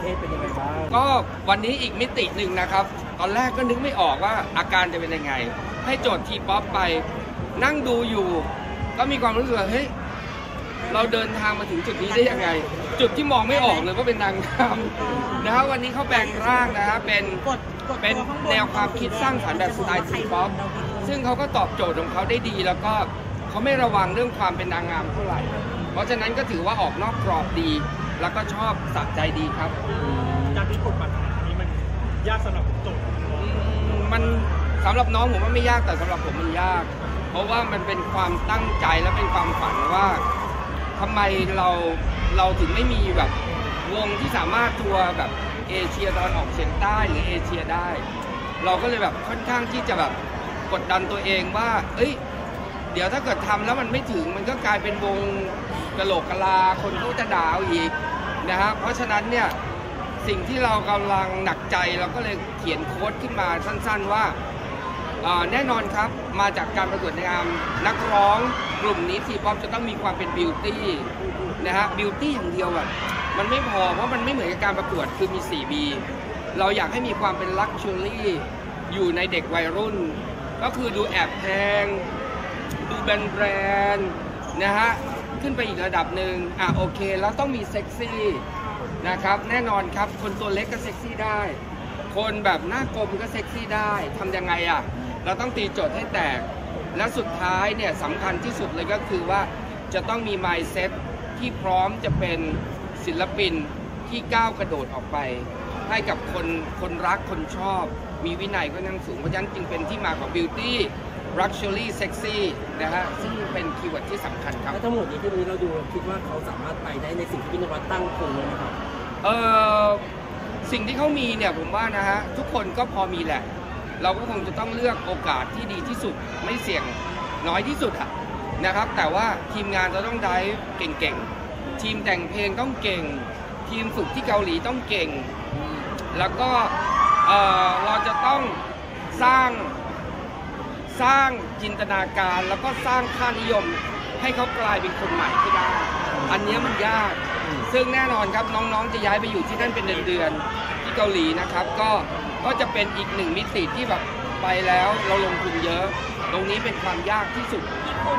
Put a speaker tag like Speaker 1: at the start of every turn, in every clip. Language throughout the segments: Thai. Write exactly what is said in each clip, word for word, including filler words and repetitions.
Speaker 1: เทศเป็นยังไงบ้าง
Speaker 2: ก็วันนี้อีกมิติหนึ่งนะครับตอนแรกก็นึกไม่ออกว่าอาการจะเป็นยังไงให้โจทย์ทีป๊อปไปนั่งดูอยู่ก็มีความรู้สึกว่าเฮ้ยเราเดินทางมาถึงจุดนี้ได้ยังไงจุดที่มองไม่ออกเลยว่าเป็นนางงามนะครับวันนี้เขาแปลงร่างนะฮะเป็นเป็นแนวความคิดสร้างสรรค์แบบสไตล์ทีป๊อปซึ่งเขาก็ตอบโจทย์ของเขาได้ดีแล้วก็เขาไม่ระวังเรื่องความเป็นนางงามเท่าไหร่เพราะฉะนั้นก็ถือว่าออกนอกกรอบดีแล้วก็ชอบสะใจดีครับ
Speaker 3: การที่กดบัตรอันนี้มันยากสำหรับโจทย์
Speaker 2: มันสำหรับน้องผมว่าไม่ยากแต่สำหรับผมมันยากเพราะว่ามันเป็นความตั้งใจและเป็นความฝันว่าทำไมเราเราถึงไม่มีแบบวงที่สามารถทัวร์แบบเอเชียตะวันออกเฉียงใต้หรือเอเชียได้เราก็เลยแบบค่อนข้างที่จะแบบกดดันตัวเองว่าเอ้ยเดี๋ยวถ้าเกิดทำแล้วมันไม่ถึงมันก็กลายเป็นวงกะโหลกกะลาคนก็จะด่าอีกนะฮะเพราะฉะนั้นเนี่ยสิ่งที่เรากำลังหนักใจเราก็เลยเขียนโค้ดขึ้นมาสั้นๆว่าแน่นอนครับมาจากการประกวดนางงามนักร้องกลุ่มนี้ทีป๊อปจะต้องมีความเป็นบิวตี้นะฮะบิวตี้อย่างเดียวแบบมันไม่พอเพราะมันไม่เหมือนกับการประกวดคือมี สี่ บี เราอยากให้มีความเป็นลักชัวรี่อยู่ในเด็กวัยรุ่นก็คือดูแอบแพงดูแบรนด์แบรนด์นะฮะขึ้นไปอีกระดับหนึ่งอ่ะโอเคแล้วต้องมีเซ็กซี่นะครับแน่นอนครับคนตัวเล็กก็เซ็กซี่ได้คนแบบหน้ากลมก็เซ็กซี่ได้ทำยังไงอ่ะเราต้องตีโจทย์ให้แตกและสุดท้ายเนี่ยสำคัญที่สุดเลยก็คือว่าจะต้องมี mindset ที่พร้อมจะเป็นศิลปินที่ก้าวกระโดดออกไปให้กับคนคนรักคนชอบมีวินัยก็นั่งสูงเพราะฉะนั้นจึงเป็นที่มาของ beauty luxury sexy นะฮะซึ่งเป็นคีย์เวิร์ดที่สำคัญครับ
Speaker 1: ทั้งหมดนี้ที่นี้เราดูคิดว่าเขาสามารถไปได้ในสิ่งที่พี่นวัดตั้งคงเลยนะครับ
Speaker 2: เออสิ่งที่เขามีเนี่ยผมว่านะฮะทุกคนก็พอมีแหละเราก็คงจะต้องเลือกโอกาสที่ดีที่สุดไม่เสี่ยงน้อยที่สุดอะนะครับแต่ว่าทีมงานเราต้องได้เก่งๆทีมแต่งเพลงต้องเก่งทีมฝึกที่เกาหลีต้องเก่งแล้วก็เออเราจะต้องสร้างสร้างจินตนาการแล้วก็สร้างค่านิยมให้เขากลายเป็นคนใหม่ให้ได้อันนี้มันยากซึ่งแน่นอนครับน้องๆจะย้ายไปอยู่ที่นั่นเป็นเดือนๆที่เกาหลีนะครับก็ก็จะเป็นอีกหนึ่งมิติที่แบบไปแล้วเราลงทุนเยอะตรงนี้เป็นความยากที่สุด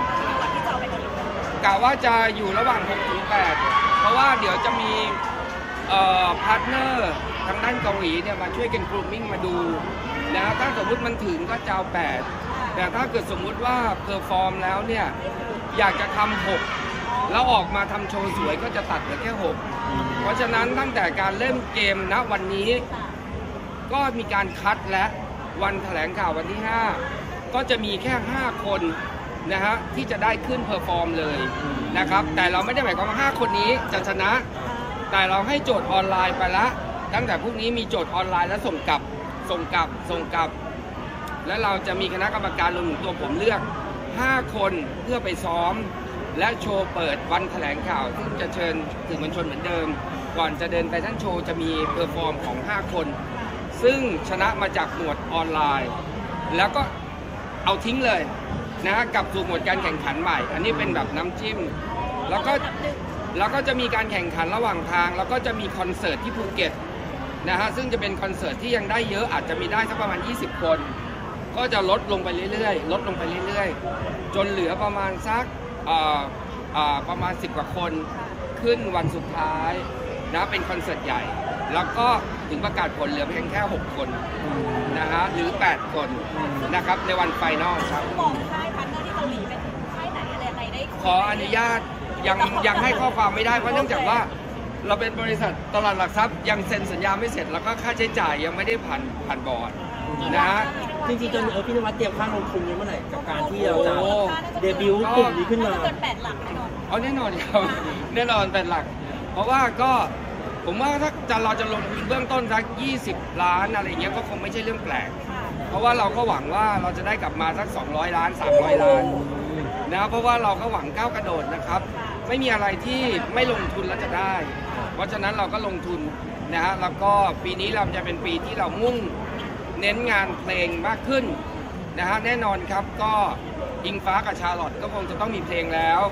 Speaker 2: กะว่าจะอยู่ระหว่าง หกถึงแปด เพราะว่าเดี๋ยวจะมีเอ่อพาร์ทเนอร์ทางด้านเกาหลีเนี่ยมาช่วยกันกรูมมิ่งมาดูนะถ้าสมมติมันถึงก็จะเอาแปดแต่ถ้าเกิดสมมุติว่าเพอร์ฟอร์มแล้วเนี่ยอยากจะทำหกแล้วออกมาทำโชว์สวยก็จะตัดเหลือแค่หกเพราะฉะนั้นตั้งแต่การเล่นเกมณวันนี้ก็มีการคัดและวันแถลงข่าววันที่ห้าก็จะมีแค่ห้าคนนะฮะที่จะได้ขึ้นเพอร์ฟอร์มเลยนะครับแต่เราไม่ได้หมายความว่าห้าคนนี้จะชนะแต่เราให้โจทย์ออนไลน์ไปละตั้งแต่พรุ่งนี้มีโจทย์ออนไลน์แล้วส่งกลับส่งกลับส่งกลับและเราจะมีคณะกรรมการรวมถึงตัวผมเลือกห้าคนเพื่อไปซ้อมและโชว์เปิดวันแถลงข่าวซึ่งจะเชิญสื่อมวลชนเหมือนเดิมก่อนจะเดินไปทั้งโชว์จะมีเพอร์ฟอร์มของห้าคนซึ่งชนะมาจากหมวดออนไลน์แล้วก็เอาทิ้งเลยนะกับสู่หมวดการแข่งขันใหม่อันนี้เป็นแบบน้ำจิ้มแล้วก็แล้วก็จะมีการแข่งขันระหว่างทางแล้วก็จะมีคอนเสิร์ตที่ภูเก็ตนะฮะซึ่งจะเป็นคอนเสิร์ตที่ยังได้เยอะอาจจะมีได้สักประมาณยี่สิบคนก็จะลดลงไปเรื่อยๆลดลงไปเรื่อยๆจนเหลือประมาณสักประมาณสิบกว่าคนขึ้นวันสุดท้ายนะเป็นคอนเสิร์ตใหญ่แล้วก็ถึงประกาศผลเหลือเพียงแค่หกคนนะฮะหรือแปดคนนะครับในวันไฟนอลครับ
Speaker 4: บอกค่ายพันเนอร์ที่เกาหลีเป็นค่ายไหนอะไรอะไรได้
Speaker 2: ขออนุญาตยังยังให้ข้อความไม่ได้เพราะเนื่องจากว่าเราเป็นบริษัทตลาดหลักทรัพย์ยังเซ็นสัญญาไม่เสร็จแล้วก็ค่าใช้จ่ายยังไม่ได้ผ่านผ่านบอร์ดนะ
Speaker 1: จริงๆตอนนี้พี่นวัดเตรียมค่าลงทุนนี้เมื่อไหร่กับการที่เราจะเดบิวต์กลุ่มนี้ขึ้นมา
Speaker 4: เกินแปดหลักแน่นอน
Speaker 2: อ๋อแน่นอนครับแน่นอนแปดหลักเพราะว่าก็ผมว่าถ้าจะเราจะลงทุนเบื้องต้นสักยี่สิบล้านอะไรเงี้ยก็คงไม่ใช่เรื่องแปลกเพราะว่าเราก็หวังว่าเราจะได้กลับมาสักสองร้อยล้านสามร้อยล้านนะเพราะว่าเราก็หวังก้าวกระโดดนะครับไม่มีอะไรที่ไม่ลงทุนแล้วจะได้เพราะฉะนั้นเราก็ลงทุนนะฮะแล้วก็ปีนี้เราจะเป็นปีที่เรามุ่งเน้นงานเพลงมากขึ้นนะฮะแน่นอนครับก็อิงฟ้ากับชาร์ลอตก็คงจะต้องมีเพลงแล้ว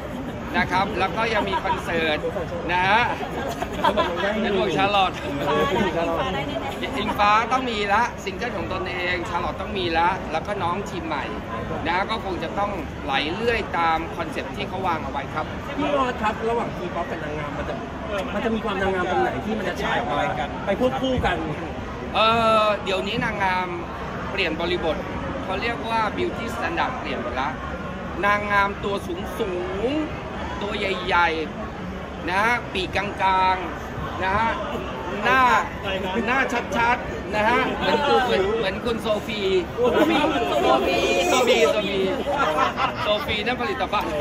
Speaker 2: นะครับแล้วก็ยังมีคอนเสิร์ตนะฮะเป็นวงชาร์ลอตอิงฟ้าต้องมีละซิงเกิลของตนเองชาร์ลอตต้องมีละแล้วก็น้องทีมใหม่นะก็คงจะต้องไหลเลื่อยตามคอนเซ็ปต์ที่เขาวางเอาไว้ครับ
Speaker 1: พี่รอดครับระหว่างทีป๊อปกับนางงามมันจะมันจะมีความนางงามตรงไหนที่มันจะฉายออกมาไปควบคู่กัน
Speaker 2: เออเดี๋ยวนี้นางงามเปลี่ยนบริบทเขาเรียกว่า beauty standard เปลี่ยนไปแล้วนางงามตัวสูงสูงตัวใหญ่ๆนะปีกกลางๆนะฮะหน้าหน้าชัดๆนะฮะเหมือนเหมือนเหมือนคุณโซฟีโซฟีโซฟีโซฟีโซฟีโซฟีนั่นผลิตภัณฑ์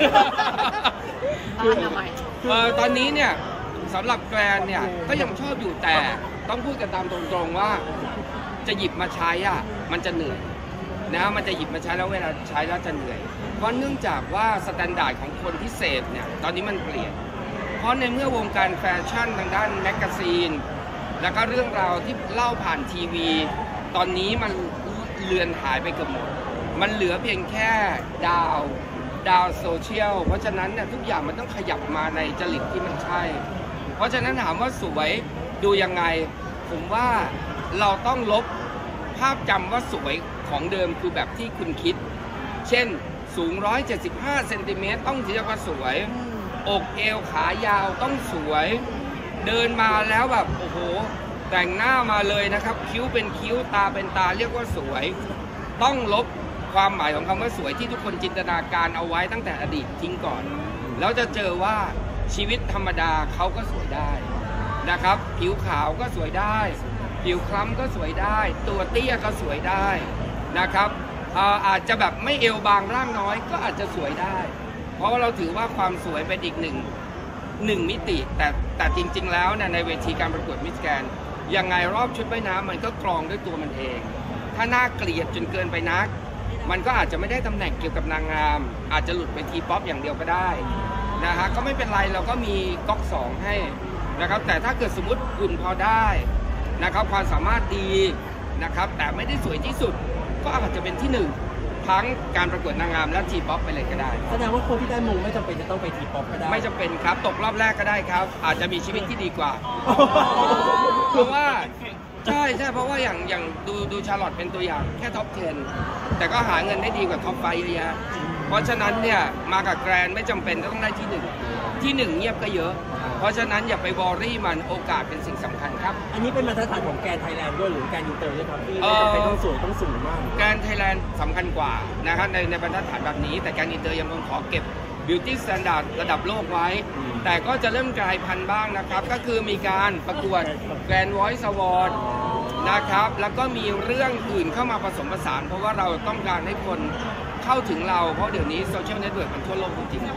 Speaker 2: เออตอนนี้เนี่ยสำหรับแกรนเนี่ยก็ยังชอบอยู่แต่ต้องพูดกันตามตรงๆว่าจะหยิบมาใช้อ่ะมันจะเหนื่อยนะมันจะหยิบมาใช้แล้วเวลาใช้แล้วจะเหนื่อยเพราะเนื่องจากว่าสแตนดาร์ดของคนที่เสพเนี่ยตอนนี้มันเปลี่ยนเพราะในเมื่อวงการแฟชั่นทางด้านแมกกาซีนแล้วก็เรื่องราวที่เล่าผ่านทีวีตอนนี้มันเลือนหายไปเกือบหมดมันเหลือเพียงแค่ดาวดาวโซเชียลเพราะฉะนั้นเนี่ยทุกอย่างมันต้องขยับมาในจริตที่มันใช่เพราะฉะนั้นถามว่าสวยดูยังไงผมว่าเราต้องลบภาพจำว่าสวยของเดิมคือแบบที่คุณคิดเช่นสูงหนึ่งร้อยเจ็ดสิบห้าเซนติเมตรต้องเรียกว่าสวยอกเอวขายาวต้องสวยเดินมาแล้วแบบโอ้โหแต่งหน้ามาเลยนะครับคิ้วเป็นคิ้วตาเป็นตาเรียกว่าสวยต้องลบความหมายของคำว่าสวยที่ทุกคนจินตนาการเอาไว้ตั้งแต่อดีตทิ้งก่อนแล้วจะเจอว่าชีวิตธรรมดาเขาก็สวยได้นะครับผิวขาวก็สวยได้ผิวคล้ำก็สวยได้ตัวเตี้ยก็สวยได้นะครับอาจจะแบบไม่เอวบางร่างน้อยก็อาจจะสวยได้เพราะว่าเราถือว่าความสวยเป็นอีกหนึ่งหนึ่งมิติแต่แต่จริงๆแล้วเนี่ยในเวทีการประกวดมิสแกรนด์ยังไงรอบชุดว่ายน้ำมันก็กรองด้วยตัวมันเองถ้าน่าเกลียดจนเกินไปนักมันก็อาจจะไม่ได้ตำแหน่งเกี่ยวกับนางงามอาจจะหลุดไปทีป๊อปอย่างเดียวก็ได้นะฮะก็ไม่เป็นไรเราก็มีก๊อกสองให้นะครับแต่ถ้าเกิดสมมติคุณพอได้นะครับความสามารถดีนะครับแต่ไม่ได้สวยที่สุดก็อาจจะเป็นที่หนึ่งทั้งการประกวดนางงามและทีป๊อปไปเลยก็ได้
Speaker 1: แสดงว่าคนที่ได้มงไม่จำเป็นจะต้องไปทีป๊อปก็ได้
Speaker 2: ไม่จำเป็นครับตกรอบแรกก็ได้ครับอาจจะมีชีวิตที่ดีกว่าเพราะว่าใช่ใช่เพราะว่าอย่างอย่างดูดูชาร์ลอตเป็นตัวอย่างแค่ท็อปสิบแต่ก็หาเงินได้ดีกว่าท็อปไฟว์เยอะแยะเพราะฉะนั้นเนี่ยมากับแกรนไม่จำเป็นต้องได้ที่หนึ่งที่หนึ่งเงียบก็เยอะเพราะฉะนั้นอย่าไปวอรี่มันโอกาสเป็นสิ่งสำคัญครับ
Speaker 1: อันนี้เป็นมาตรฐานของแกรนไทยแลนด์ด้วยหรือแกรนอินเตอร์ด้วยครับที่ไม่จำเป็นต้องสวยต้องสูงมาก
Speaker 2: แกรนไทยแลนด์สำคัญกว่านะครับในในมาตรฐานแบบนี้แต่แกรนอินเตอร์ยังคงขอเก็บ beauty standard ระดับโลกไว้แต่ก็จะเริ่มกลายพันธุ์บ้างนะครับก็คือมีการประกวด Grand Voice Award นะครับแล้วก็มีเรื่องอื่นเข้ามาผสมผสานเพราะว่าเราต้องการให้คนเข้าถึงเราเพราะเดี๋ยวนี้โซเชียลเน็ตเวิร์กมันทั่วโลกจริงๆ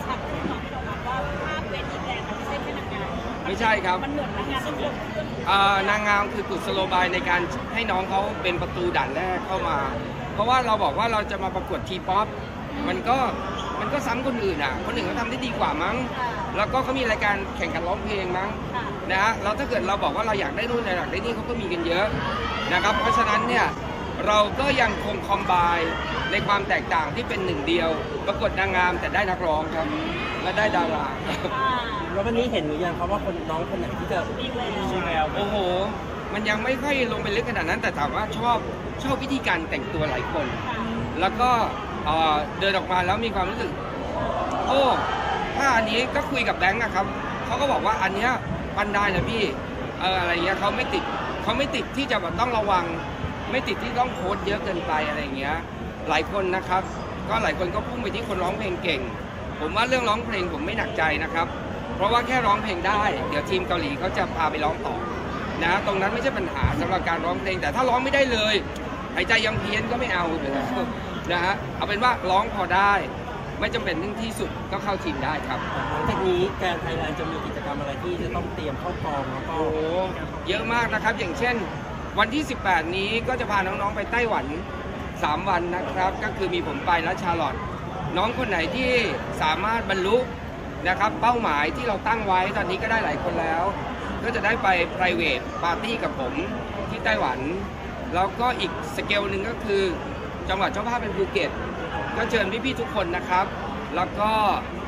Speaker 2: ไม่ใช่ครับมันเหมือนนางงามต้องลงเครื่องนางงามคือกุศโลบายในการให้น้องเขาเป็นประตูด่านแรกเข้ามาเพราะว่าเราบอกว่าเราจะมาประกวดทีป๊อปมันก็มันก็ซ้ำคนอื่นอ่ะคนอื่นเขาทำได้ดีกว่ามั้งแล้วก็เขามีรายการแข่งกันร้องเพลงมั้งนะฮะแล้วถ้าเกิดเราบอกว่าเราอยากได้นู่นอยากได้นี่เขาก็มีกันเยอะนะครับเพราะฉะนั้นเนี่ยเราก็ยังคงคอมไบน์ในความแตกต่างที่เป็นหนึ่งเดียวประกวดนางงามแต่ได้นักร้องครับและได้ดารา
Speaker 1: แล้ววันนี้เห็นหรือยังครับว่าคนน้องคนไหนที่จะ
Speaker 3: มีแวว
Speaker 2: โอ้โหมันยังไม่ค่อยลงไปลึกขนาดนั้นแต่ถามว่าชอบชอบวิธีการแต่งตัวหลายคนแล้วก็เดินออกมาแล้วมีความรู้สึกโอ้ถ้าอันนี้ก็คุยกับแบงค์นะครับเขาก็บอกว่าอันนี้ปันได้นะพี่เอออะไรเงี้ยเขาไม่ติดเขาไม่ติดที่จะแบบต้องระวังไม่ติดที่ต้องโค้ดเยอะเกินไปอะไรเงี้ยหลายคนนะครับก็หลายคนก็พุ่งไปที่คนร้องเพลงเก่งผมว่าเรื่องร้องเพลงผมไม่หนักใจนะครับเพราะว่าแค่ร้องเพลงได้เดี๋ยวทีมเกาหลีเขาจะพาไปร้องต่อนะตรงนั้นไม่ใช่ปัญหาสำหรับการร้องเพลงแต่ถ้าร้องไม่ได้เลยหายใจยังเพี้ยนก็ไม่เอานะฮะเอาเป็นว่าร้องพอได้ไม่จำเป็นทั้งที่สุดก็เข้าทีมได้ครับ
Speaker 1: หลังจากนี้แกรนไทยแลนด์จะมีกิจกรรมอะไรที่จะต้องเตรียมเข้ากองแล้วก็
Speaker 2: โอ้เยอะมากนะครับอย่างเช่นวันที่สิบแปดนี้ก็จะพาน้องๆไปไต้หวันสามวันนะครับก็คือมีผมไปและชาร์ลอตน้องคนไหนที่สามารถบรรลุนะครับเป้าหมายที่เราตั้งไว้ตอนนี้ก็ได้หลายคนแล้วก็จะได้ไป private party กับผมที่ไต้หวันแล้วก็อีกสเกลหนึ่งก็คือจังหวัดเจ้าภาพเป็นภูเก็ตก็เชิญพี่ๆทุกคนนะครับแล้วก็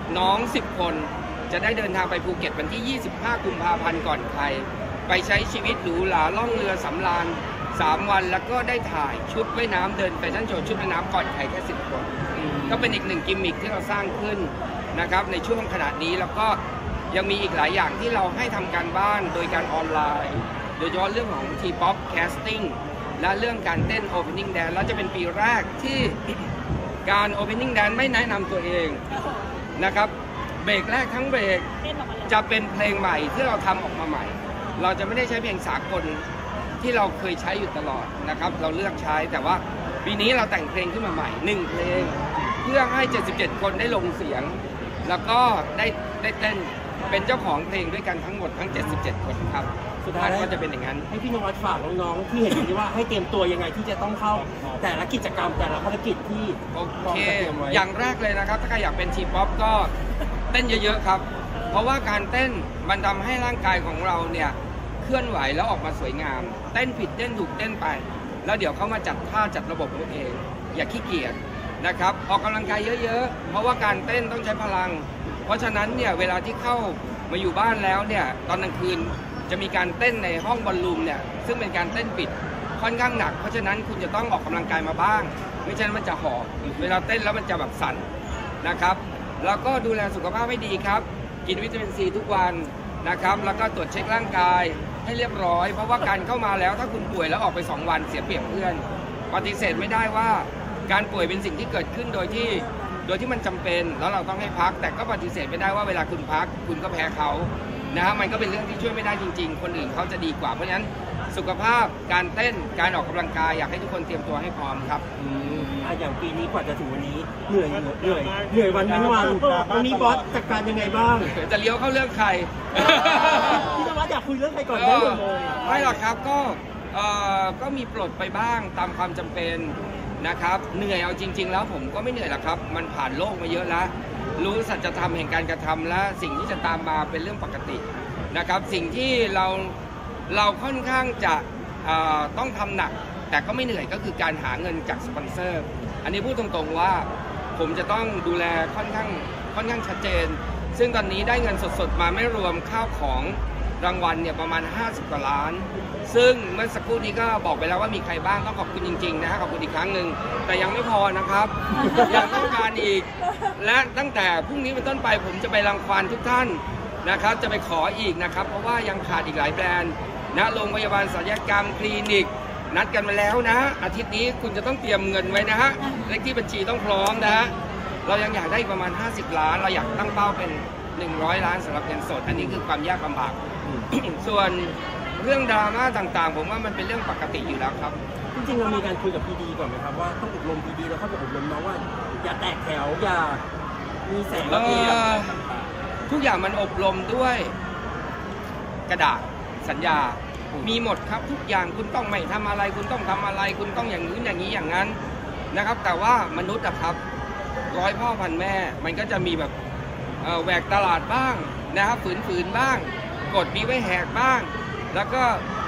Speaker 2: น้องสิบคนจะได้เดินทางไปภูเก็ตวันที่ยี่สิบห้ากุมภาพันธ์ก่อนใครไปใช้ชีวิตหรูหราล่องเรือสำราญสามวันแล้วก็ได้ถ่ายชุดว่ายน้ำเดินแฟชั่นโชว์ชุดว่ายน้ำก่อนใครแค่สิบคนก็เป็นอีกหนึ่งกิมมิคที่เราสร้างขึ้นนะครับในช่วงขณะนี้แล้วก็ยังมีอีกหลายอย่างที่เราให้ทำการบ้านโดยการออนไลน์โดยเฉพาะเรื่องของ T-pop casting และเรื่องการเต้น opening dance แล้วจะเป็นปีแรกที่การ opening dance ไม่แนะนำตัวเองนะครับเบรกแรกทั้งเบรกจะเป็นเพลงใหม่ที่เราทำออกมาใหม่เราจะไม่ได้ใช้เพลงสากลที่เราเคยใช้อยู่ตลอดนะครับเราเลือกใช้แต่ว่าปีนี้เราแต่งเพลงขึ้นมาใหม่หนึ่งเพลงเพื่อให้เจ็ดสิบเจ็ดคนได้ลงเสียงแล้วก็ได้ได้เต้นเป็นเจ้าของเพลงด้วยกันทั้งหมดทั้งเจ็ดสิบเจ็ดคนครับสุดท้ายก็จะเป็นอย่างนั้น
Speaker 1: ให้พี่นวัดฝากน้องๆที่เห็นอยู่ว่าให้เตรียมตัวยังไงที่จะต้องเข้าแต่ละกิจกรรมแต่ละภารกิจที่
Speaker 2: โอเคอย่างแรกเลยนะครับถ้าใครอยากเป็นทีป๊อปก็เต้นเยอะๆครับเพราะว่าการเต้นมันทำให้ร่างกายของเราเนี่ยเคลื่อนไหวแล้วออกมาสวยงามเต้นผิดเต้นถูกเต้นไปแล้วเดี๋ยวเขามาจัดท่าจัดระบบตัวเองอย่าขี้เกียจนะครับออกกำลังกายเยอะๆเพราะว่าการเต้นต้องใช้พลังเพราะฉะนั้นเนี่ยเวลาที่เข้ามาอยู่บ้านแล้วเนี่ยตอนกลางคืนจะมีการเต้นในห้องบอลลูมเนี่ยซึ่งเป็นการเต้นปิดค่อนข้างหนักเพราะฉะนั้นคุณจะต้องออกกำลังกายมาบ้างไม่ฉะนั้นมันจะหอบเวลาเต้นแล้วมันจะแบบสั่นนะครับแล้วก็ดูแลสุขภาพให้ดีครับกินวิตามินซีทุกวันนะครับแล้วก็ตรวจเช็คร่างกายให้เรียบร้อยเพราะว่าการเข้ามาแล้วถ้าคุณป่วยแล้วออกไปสองวันเสียเปรียบเพื่อนปฏิเสธไม่ได้ว่าการป่วยเป็นสิ่งที่เกิดขึ้นโดยที่โดยที่มันจำเป็นแล้วเราต้องให้พักแต่ก็ปฏิเสธไม่ได้ว่าเวลาคุณพักคุณก็แพ้เขานะฮะมันก็เป็นเรื่องที่ช่วยไม่ได้จริงๆคนอื่นเขาจะดีกว่าเพราะฉะนั้นสุขภาพการเต้นการออกกำลังกายอยากให้ทุกคนเตรียมตัวให้พร้อมครับ
Speaker 1: อืมอ่ะอย่างปีนี้กว่าจะถึงวันนี้เหนื่อยเหนื่อยเหนื่อยวันทั้งวันวันนี้บอสจัดการยังไงบ้าง
Speaker 2: จะเลี้ยวเข้าเรื่องใคร
Speaker 1: พี่นวัดอยากคุยเรื่องใครก่อนได้เลย
Speaker 2: ไม่หรอกครับก็เอ่อก็มีปลดไปบ้างตามความจำเป็นนะครับเหนื่อยเอาจริงๆแล้วผมก็ไม่เหนื่อยหรอกครับมันผ่านโลกมาเยอะแล้วรู้สัจธรรมแห่งการกระทำและสิ่งที่จะตามมาเป็นเรื่องปกตินะครับสิ่งที่เราเราค่อนข้างจะต้องทำหนักแต่ก็ไม่เหนื่อยก็คือการหาเงินจากสปอนเซอร์อันนี้พูดตรงๆว่าผมจะต้องดูแลค่อนข้างค่อนข้างชัดเจนซึ่งตอนนี้ได้เงินสดๆมาไม่รวมข้าวของรางวัลเนี่ยประมาณห้าสิบกว่าล้านซึ่งเมื่อสักครู่นี้ก็บอกไปแล้วว่ามีใครบ้างต้องขอบคุณจริงๆนะฮะขอบคุณอีกครั้งหนึ่งแต่ยังไม่พอนะครับ ยังต้องการอีกและตั้งแต่พรุ่งนี้เป็นต้นไปผมจะไปรังควานทุกท่านนะครับจะไปขออีกนะครับเพราะว่ายังขาดอีกหลายแบรนด์นะโรงพยาบาลศัลยกรรมคลินิกนัดกันมาแล้วนะอาทิตย์นี้คุณจะต้องเตรียมเงินไว้นะฮะเลขที่บัญชีต้องพร้อมนะฮะเรายังอยากได้ประมาณห้าสิบล้านเราอยากตั้งเป้าเป็นหนึ่งร้อยล้านสำหรับเงินสดอันนี้คือความยากลำบาก ส่วนเรื่องดราม่าต่างๆผมว่ามันเป็นเรื่องปกติอยู่แล้วครับ
Speaker 1: จริงๆเรามีการคุยกับพีดีก่อนไหมครับว่าต้องอบรมพีดีแล้วเข้าไปอบรมน้องว่าอย่าแตกแถวอย่ามีแสงระเบียบ
Speaker 2: ทุกอย่างมันอบรมด้วยกระดาษสัญญามีหมดครับทุกอย่างคุณต้องไม่ทำอะไรคุณต้องทำอะไรคุณต้องอย่างนี้อย่างนี้อย่างนั้นนะครับแต่ว่ามนุษย์อะครับร้อยพ่อพันแม่มันก็จะมีแบบแหวกตลาดบ้างนะครับฝืนๆบ้างกฎมีไว้แหกบ้างแล้วก็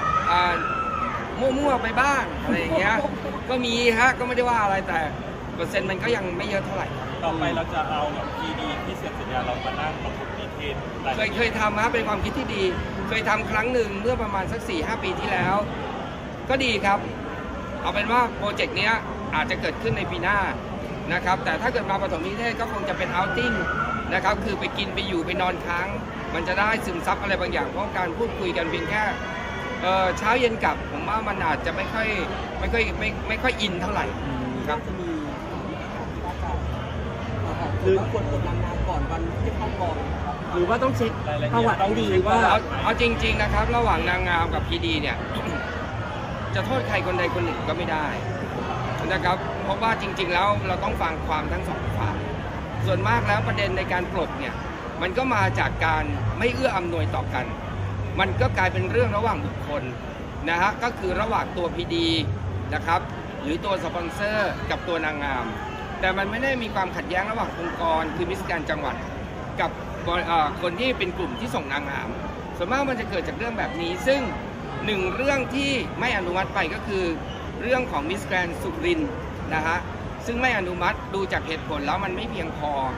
Speaker 2: มั่วๆไปบ้างอะไรอย่างเงี้ยก็มีฮะก็ไม่ได้ว่าอะไรแต่เปอร์เซ็นต์มันก็ยังไม่เยอะเท่าไหร่
Speaker 3: ต่อไปเราจะเอาแบบพีดีที่เซ็นสัญญาเรามานั่งประกบดีเทล
Speaker 2: เคยเคยทำฮะเป็นความคิดที่ดีเคยทำครั้งหนึ่งเมื่อประมาณสัก สี่ห้า ปีที่แล้วก็ดีครับเอาเป็นว่าโปรเจกต์นี้อาจจะเกิดขึ้นในปีหน้านะครับแต่ถ้าเกิดมาปฐมนิเทศก็คงจะเป็นเอาท์ติ้งนะครับคือไปกินไปอยู่ไปนอนค้างมันจะได้ซึมซับอะไรบางอย่างเพราะการพูดคุยกันเพียงแค่เอ่อเช้าเย็นกลับผมว่ามันอาจจะไม่ค่อยไม่ค่อยไม่ไม่ค่อยอินเท่าไหร่ครับ
Speaker 1: จะมีหรือควรกดนางงามก่อนวันที่เข้ากองหรือว่าต้องเช็คประวัติดีว่า
Speaker 2: เอาจริงๆนะครับระหว่างนางงามกับพีดีเนี่ยจะโทษใครคนใดคนหนึ่งก็ไม่ได้นะครับเพราะว่าจริงๆแล้วเราต้องฟังความทั้งสองฝ่ายส่วนมากแล้วประเด็นในการปลดเนี่ยมันก็มาจากการไม่เอื้ออำนวยต่อกันมันก็กลายเป็นเรื่องระหว่างบุคคลนะฮะก็คือระหว่างตัวพีดีนะครับหรือตัวสปอนเซอร์กับตัวนางงามแต่มันไม่ได้มีความขัดแย้งระหว่างองค์กรคือมิสแกรนด์จังหวัดกับคนที่เป็นกลุ่มที่ส่งนางงามส่วนมากมันจะเกิดจากเรื่องแบบนี้ซึ่งหนึ่งเรื่องที่ไม่อนุมัติไปก็คือเรื่องของมิสแกรนด์สุรินทร์นะฮะซึ่งไม่อนุมัติดูจากเหตุผลแล้วมันไม่เพียงพอ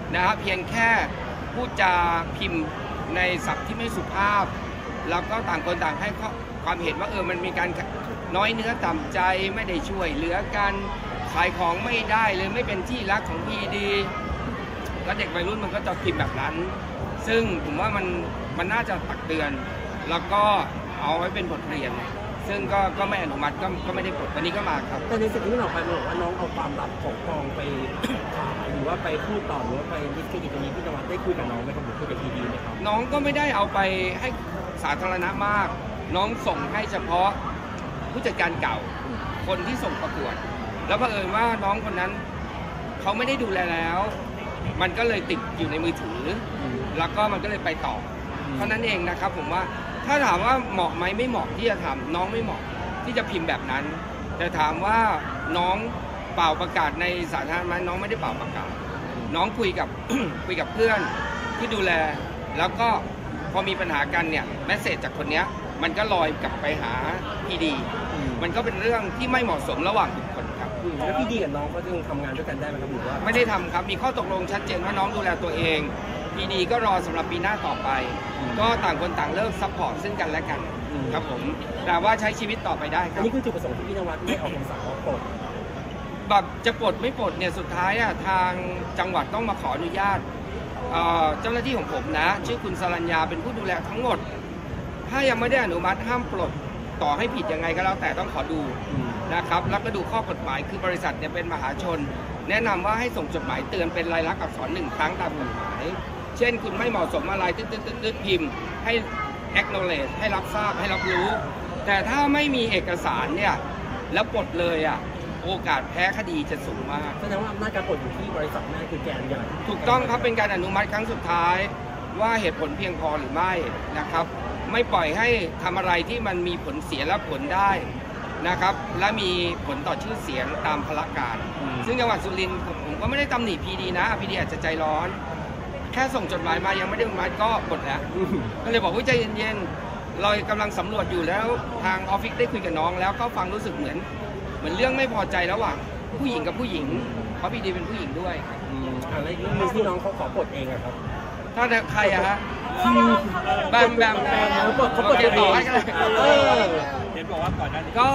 Speaker 2: นะฮะเพียงแค่พูดจาพิมพ์ในศัพท์ที่ไม่สุภาพแล้วก็ต่างคนต่างให้ความเห็นว่าเออมันมีการน้อยเนื้อต่ำใจไม่ได้ช่วยเหลือกันขายของไม่ได้เลยไม่เป็นที่รักของพีดีแล้วเด็กวัยรุ่นมันก็จะพิมพ์แบบนั้นซึ่งผมว่ามันมันน่าจะตักเตือนแล้วก็เอาไว้เป็นบทเรียนซึ่งก็ก็ไม่อนุมัติก็ก็ไม่ได้กดวันนี้ก็มาครับ
Speaker 1: แต่ในสิ่งที่เราไปบอกว่าน้องเอาความลับของกองไปขายหรือว่าไปพูดต่อหรือว่าไปดิสเครดิตตรงนี้พี่นวัดได้คุยกับน้องไหมครับผมคุยกับพีดีไหมครับ
Speaker 2: น้องก็ไม่ได้เอาไปให้สาธารณะมากน้องส่งให้เฉพาะผู้จัดการเก่าคนที่ส่งประกวดแล้วเผอิญว่าน้องคนนั้นเขาไม่ได้ดูแลแล้วมันก็เลยติดอยู่ในมือถือแล้วก็มันก็เลยไปต่อเพราะนั้นเองนะครับผมว่าถ้าถามว่าเหมาะไหมไม่เหมาะที่จะทำน้องไม่เหมาะที่จะพิมพ์แบบนั้นแต่ถามว่าน้องเป่าประกาศในสาธารณะน้องไม่ได้เป่าประกาศน้องคุยกับ คุยกับเพื่อนที่ดูแลแล้วก็พอมีปัญหากันเนี่ยแมสเสจจากคนนี้มันก็ลอยกลับไปหาพี่ดีมันก็เป็นเรื่องที่ไม่เหมาะสมระหว่างบุคคลครับ
Speaker 1: แล้วพี่ดีกับน้องเขาจะทำงานด้วยกันได้ไหมครับหรือว่า
Speaker 2: ไม่ได้ทำครับมีข้อตกลงชัดเจนว่าน้องดูแลตัวเองพีดีก็รอสำหรับปีหน้าต่อไปก็ต่างคนต่างเลิกซัพพอร์ตซึ่งกันและกันครับผมแต่ว่าใช้ชีวิตต่อไปได้ครับ
Speaker 1: นี่คือจุดประสงค์ที่พี่นวัดไม่ออกคำสั่งว่าปลด
Speaker 2: แบบจะปลดไม่ปลดเนี่ยสุดท้ายอ่ะทางจังหวัดต้องมาขออนุญาตเจ้าหน้าที่ของผมนะชื่อคุณสรัญญาเป็นผู้ดูแลทั้งหมดถ้ายังไม่ได้อนุมัติห้ามปลดต่อให้ผิดยังไงก็แล้วแต่ต้องขอดูนะครับแล้วก็ดูข้อกฎหมายคือบริษัทเนี่ยเป็นมหาชนแนะนำว่าให้ส่งจดหมายเตือนเป็นลายลักษณ์อักษรหนึ่งครั้งตามกฎหมายเช่นคุณไม่เหมาะสมอะไรตึ๊ดตึ๊ดตึ๊ดพิมพ์ให้ acknowledge ให้รับทราบให้รับรู้แต่ถ้าไม่มีเอกสารเนี่ยแล้วปลดเลยอ่ะโอกาสแพ้คดีจะสูงมาก
Speaker 1: แสดงว่าอำนาจการปลดอยู่ที่บริษัทแม่คือแกนใหญ่
Speaker 2: ถูกต้องครับเป็นการอนุมัติครั้งสุดท้ายว่าเหตุผลเพียงพอหรือไม่นะครับไม่ปล่อยให้ทำอะไรที่มันมีผลเสียและผลได้นะครับและมีผลต่อชื่อเสียงตามพละการซึ่งจังหวัดสุรินทร์ผมก็ไม่ได้ตำหนิพีดีนะพีดีอาจจะใจร้อนแค่ส่งจดหมายมายังไม่ได้อนุมัติก็กดแล้วก็เลยบอกว่าใจเย็นๆเรากำลังสำรวจอยู่แล้วทางออฟฟิศได้คุยกับน้องแล้วก็ฟังรู้สึกเหมือนเหมือนเรื่องไม่พอใจระหว่างผู้หญิงกับผู้หญิงเพราะพีดีเป็นผู้หญิงด้วยครับ
Speaker 1: อะไรเรื่องนึงที่น้องเขาขอปลดเองอะครับ
Speaker 2: ถ้าใครอะฮะแบมแบมแบม
Speaker 1: เขาปลดเขาปลดเอง
Speaker 3: เห็นบอกว่าก่อนหน้านี้
Speaker 2: ก็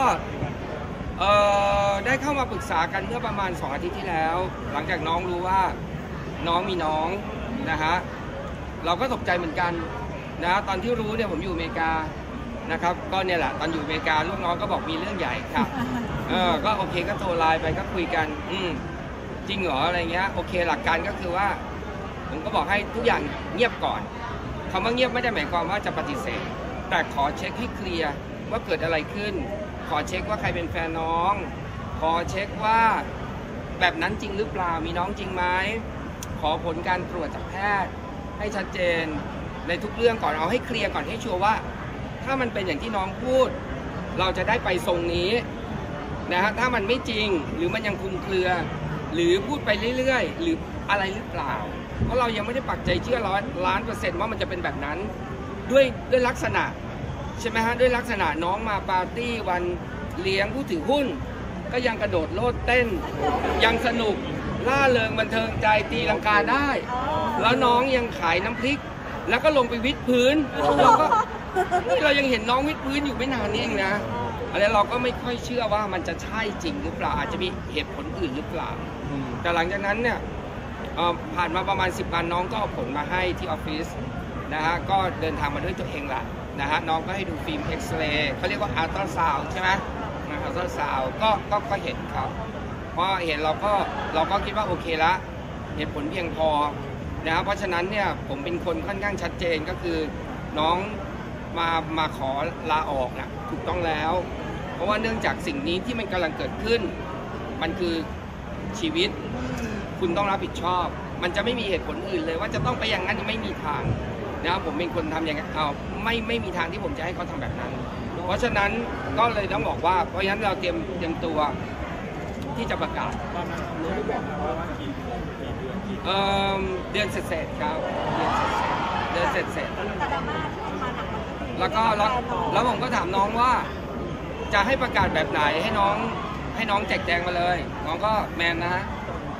Speaker 2: ได้เข้ามาปรึกษากันเมื่อประมาณสองอาทิตย์ที่แล้วหลังจากน้องรู้ว่าน้องมีน้องนะฮะเราก็ตกใจเหมือนกันนะตอนที่รู้เนี่ยผมอยู่อเมริกานะครับก็เนี่ยแหละตอนอยู่อเมริกาลูกน้องก็บอกมีเรื่องใหญ่ครับเออก็โอเคก็โทรไลน์ไปก็คุยกันอืมจริงเหรออะไรเงี้ยโอเคหลักการก็คือว่าผมก็บอกให้ทุกอย่างเงียบก่อนคำว่าเงียบไม่ได้หมายความว่าจะปฏิเสธแต่ขอเช็คให้เคลียร์ว่าเกิดอะไรขึ้นขอเช็คว่าใครเป็นแฟนน้องขอเช็คว่าแบบนั้นจริงหรือเปล่ามีน้องจริงไหมขอผลการตรวจจากแพทย์ให้ชัดเจนในทุกเรื่องก่อนเอาให้เคลียร์ก่อนให้ชัวร์ว่าถ้ามันเป็นอย่างที่น้องพูดเราจะได้ไปทรงนี้นะฮะถ้ามันไม่จริงหรือมันยังคลุมเครือหรือพูดไปเรื่อยๆหรืออะไรหรือเปล่าเพราะเรายังไม่ได้ปักใจเชื่อร้อยล้านเปอร์เซ็นต์ว่ามันจะเป็นแบบนั้นด้วยด้วยลักษณะใช่ไหมฮะด้วยลักษณะน้องมาปาร์ตี้วันเลี้ยงผู้ถือหุ้นก็ยังกระโดดโลดเต้นยังสนุกล่าเริงบันเทิงใจตีลังกาได้แล้วน้องยังขายน้ำพริกแล้วก็ลงไปวิดพื้นเราก็เรายังเห็นน้องวิดพื้นอยู่ไม่นานนี้เองนะอะไรเราก็ไม่ค่อยเชื่อว่ามันจะใช่จริงหรือเปล่าอาจจะมีเหตุผลอื่นหรือเปล่าแต่หลังจากนั้นเนี่ยผ่านมาประมาณสิบวันน้องก็เอาผลมาให้ที่ออฟฟิศนะฮะก็เดินทางมาด้วยตัวเองละนะฮะน้องก็ให้ดูฟิล์มเอ็กซเรย์เขาเรียกว่าอัลตราซาวด์ใช่ไหมอัลตราซาวด์ก็ก็ก็เห็นครับเพราะเห็นเราก็เราก็คิดว่าโอเคละเหตุผลเพียงพอนะเพราะฉะนั้นเนี่ยผมเป็นคนค่อนข้างชัดเจนก็คือน้องมามาขอลาออกนะถูกต้องแล้วเพราะว่าเนื่องจากสิ่งนี้ที่มันกำลังเกิดขึ้นมันคือชีวิตคุณต้องรับผิดชอบมันจะไม่มีเหตุผลอื่นเลยว่าจะต้องไปอย่างนั้นไม่มีทางนะผมเป็นคนทำอย่างนั้นเอาไม่ไม่มีทางที่ผมจะให้เขาทำแบบนั้นเพราะฉะนั้นก็เลยต้องบอกว่าเพราะฉะนั้นเราเตรียมเตรียมตัวที่จะประกาศเอ่อเดือนเสร็จๆครับเดือนเสร็จเดือนเสร็จๆแล้วก็แล้วแล้วผมก็ถามน้องว่าจะให้ประกาศแบบไหนให้น้องให้น้องแจกแจงมาเลยน้องก็แมนนะฮะ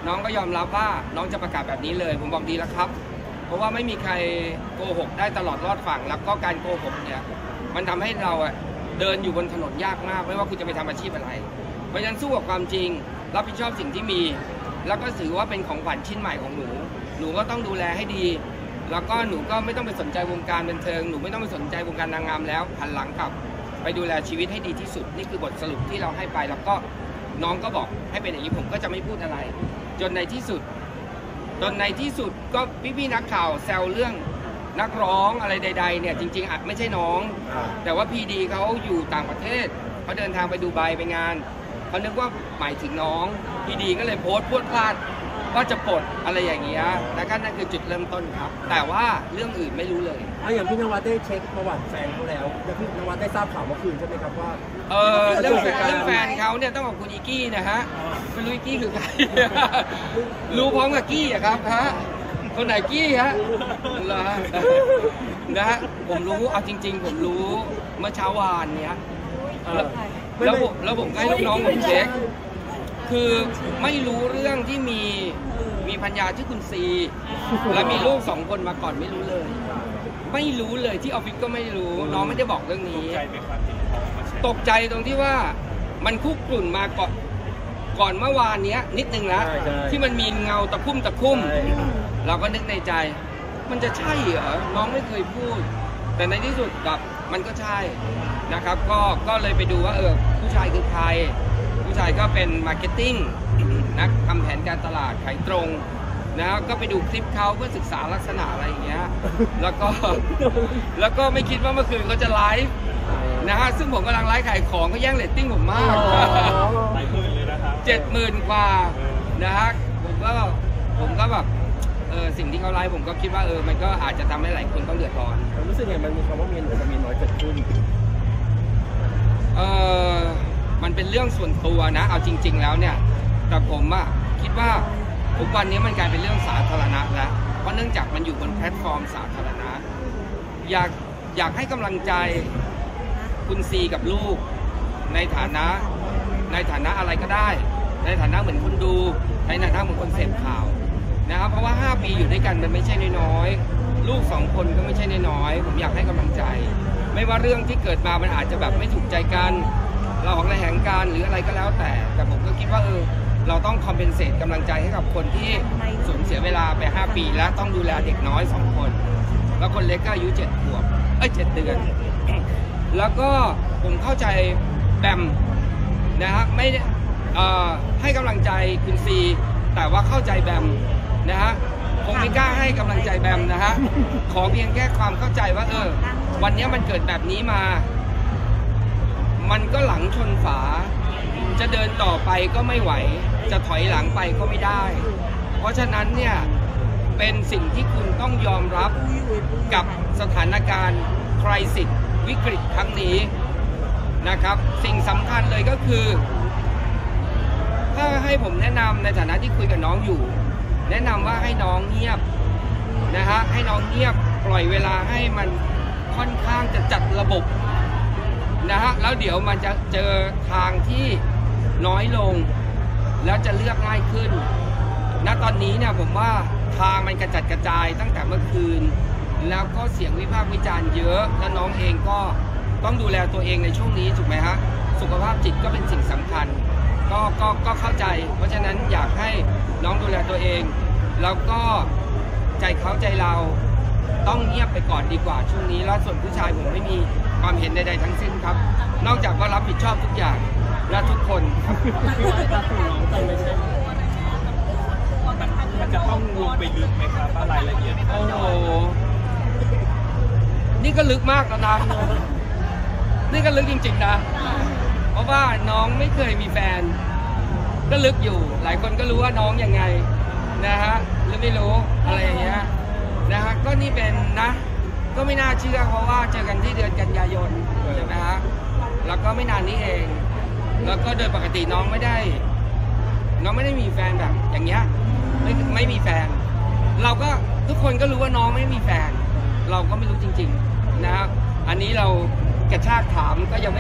Speaker 2: น้องก็ยอมรับว่าน้องจะประกาศแบบนี้เลยผมบอกดีแล้วครับเพราะว่าไม่มีใครโกหกได้ตลอดรอดฝั่งแล้วก็การโกหกเนี่ยมันทำให้เราอะเดินอยู่บนถนนยากมากไม่ว่าคุณจะไปทำอาชีพอะไรเพราะฉะนั้นสู้กับความจริงรับผิดชอบสิ่งที่มีแล้วก็ถือว่าเป็นของขวัญชิ้นใหม่ของหนูหนูก็ต้องดูแลให้ดีแล้วก็หนูก็ไม่ต้องไปสนใจวงการบันเทิงหนูไม่ต้องไปสนใจวงการนางงามแล้วหันหลังกลับไปดูแลชีวิตให้ดีที่สุดนี่คือบทสรุปที่เราให้ไปแล้วก็น้องก็บอกให้เป็นอย่างนี้ผมก็จะไม่พูดอะไรจนในที่สุดจนในที่สุดก็พี่ๆนักข่าวแซวเรื่องนักร้องอะไรใดๆเนี่ยจริงๆอาจไม่ใช่น้องแต่ว่าพีดีเขาอยู่ต่างประเทศเขาเดินทางไปดูไบไปงานเขานึกว่าหมายถึงน้องพีดีก็เลยโพสต์พูดพลาดว่าจะปลดอะไรอย่างเงี้ยนะครับนั่นคือจุดเริ่มต้นครับแต่ว่าเรื่องอื่นไม่รู้เลย
Speaker 1: อ่ะอย่างพี่นวัดได้เช็คประวัติแฟนเขาแล้วแล้วพี่นวัดได้ทราบข่าวเมื่อคืนใช่ไหมครับว่า
Speaker 2: เออเรื่องแฟนเรื่องแฟนเขาเนี่ยต้องขอบคุณอีกี้นะฮะไม่รู้อีกี้คือใครรู้พร้อมกับกี้อะครับฮะคนไหนกี้ฮะเหรอนะฮะผมรู้เอาจริงๆผมรู้เมื่อเช้าวานเนี้ยแล้วผมแล้วผมให้ลูกน้องผมเช็คคือไม่รู้เรื่องที่มีมีพัญญาชื่อคุณซีและมีลูกสองคนมาก่อนไม่รู้เลยไม่รู้เลยที่ออฟฟิศก็ไม่รู้น้องไม่ได้บอกเรื่องนี้ตกใจตรงที่ว่ามันคุกกลุ่นมาก่อนก่อนเมื่อวานนี้นิดนึงนะที่มันมีเงาตะคุ่มตะคุ่มเราก็นึกในใจมันจะใช่เหรอน้องไม่เคยพูดแต่ในที่สุดกับมันก็ใช่นะครับก็ก็เลยไปดูว่าเออผู้ชายคือใครผู้ชายก็เป็นมาร์เก็ตติ้งนักทำแผนการตลาดขายตรงนะก็ไปดูคลิปเขาเพื่อศึกษาลักษณะอะไรอย่างเงี้ยแล้วก็แล้วก็ไม่คิดว่าเมื่อคืนเขาจะไลฟ์นะฮะซึ่งผมกำลังไลฟ์ขายของก็แย่งเรตติ้งผมมาก
Speaker 3: หลายหมื่นเลยนะครับ
Speaker 2: เจ็ดหมื่นกว่านะฮะผมก็ผมก็แบบเออสิ่งที่เขาไลฟ์ผมก็คิดว่าเออมันก็อาจจะทำให้หลายคนต้องเดือดร้อน
Speaker 1: รู้สึกไงมันมีคำว่าเมียหลวงกับเมียน้อยเกิดขึ้น
Speaker 2: เออมันเป็นเรื่องส่วนตัวนะเอาจริงๆแล้วเนี่ยแต่ผมอะคิดว่าทุกวันนี้มันกลายเป็นเรื่องสาธารณะแล้วเพราะเนื่องจากมันอยู่บนแพลตฟอร์มสาธารณะอยากอยากให้กำลังใจคุณซีกับลูกในฐานะในฐานะอะไรก็ได้ในฐานะเหมือนคนดูในฐานะเหมือนคนเสพข่าวนะครับเพราะว่าห้าปีอยู่ด้วยกันมันไม่ใช่น้อยๆลูกสองคนก็ไม่ใช่น้อยๆผมอยากให้กำลังใจไม่ว่าเรื่องที่เกิดมามันอาจจะแบบไม่ถูกใจกันเราออกระแหงการหรืออะไรก็แล้วแต่แต่ผมก็คิดว่าเออเราต้องคอมเพนเซตกำลังใจให้กับคนที่สูญเสียเวลาไปห้าปีและต้องดูแลเด็กน้อยสองคนแล้วคนเล็กก็อายุเจ็ดขวบเอ้ยเจ็ดเดือนแล้วก็ผมเข้าใจแบมนะฮะไม่เอ่อให้กำลังใจคุณซีแต่ว่าเข้าใจแบมนะฮะคงไม่กล้าให้กำลังใจแบมนะฮะขอเพียงแค่ความเข้าใจว่าเออวันนี้มันเกิดแบบนี้มามันก็หลังชนฝาจะเดินต่อไปก็ไม่ไหวจะถอยหลังไปก็ไม่ได้เพราะฉะนั้นเนี่ยเป็นสิ่งที่คุณต้องยอมรับกับสถานการณ์ไครซิสวิกฤตครั้งนี้นะครับสิ่งสำคัญเลยก็คือถ้าให้ผมแนะนำในฐานะที่คุยกับน้องอยู่แนะนำว่าให้น้องเงียบนะฮะให้น้องเงียบปล่อยเวลาให้มันค่อนข้างจะจัดระบบนะฮะแล้วเดี๋ยวมันจะเจอทางที่น้อยลงแล้วจะเลือกง่ายขึ้นณตอนนี้เนี่ยผมว่าทางมันกระจัดกระจายตั้งแต่เมื่อคืนแล้วก็เสียงวิพากษ์วิจารณ์เยอะและน้องเองก็ต้องดูแลตัวเองในช่วงนี้ถูกไหมฮะสุขภาพจิตก็เป็นสิ่งสำคัญก็ก็ก็เข้าใจเพราะฉะนั้นอยากให้น้องดูแลตัวเองแล้วก็ใจเขาใจเราต้องเงียบไปก่อนดีกว่าช่วงนี้แล้วส่วนผู้ชายผมไม่มีความเห็นใดๆทั้งสิ้นครับนอกจากว่ารับผิดชอบทุกอย่างและทุกคน
Speaker 3: มันจะต้องลงไปลึกไหมครับรายละเอียด
Speaker 2: โอ้โหนี่ก็ลึกมากแล้วนะนี่ก็ลึกจริงๆนะเพราะว่าน้องไม่เคยมีแฟนก็ลึกอยู่หลายคนก็รู้ว่าน้องยังไงนะฮะหรือไม่รู้อะไรอย่างเงี้ยนะฮะก็นี่เป็นนะก็ไม่น่าเชื่อเพราะว่าเจอกันที่เดือนกันยายนใช่ไหมฮะแล้วก็ไม่นานนี้เองแล้วก็โดยปกติน้องไม่ได้น้องไม่ได้มีแฟนแบบอย่างเงี้ยไม่ไม่มีแฟนเราก็ทุกคนก็รู้ว่าน้องไม่มีแฟนเราก็ไม่รู้จริงๆนะครับอันนี้เรากระชากถามก็ยังไม่